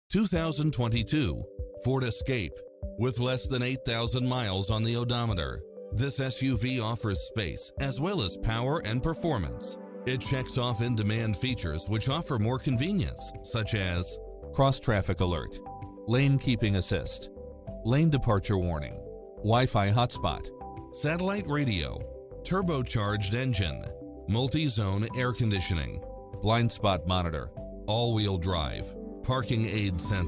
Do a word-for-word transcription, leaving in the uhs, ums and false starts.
two thousand twenty-two Ford Escape. With less than eight thousand miles on the odometer, this S U V offers space as well as power and performance. It checks off in-demand features which offer more convenience, such as cross-traffic alert, lane keeping assist, lane departure warning, Wi-Fi hotspot, satellite radio, turbocharged engine, multi-zone air conditioning, blind spot monitor, all-wheel drive, parking aid sensor.